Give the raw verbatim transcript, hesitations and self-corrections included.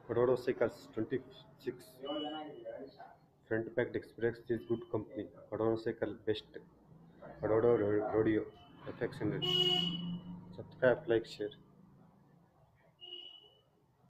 Cododo Cycles twenty-six front packed express is good company. Cododo Cycle best. Cododo Ro- Rodeo affectionate. Subscribe, like, share.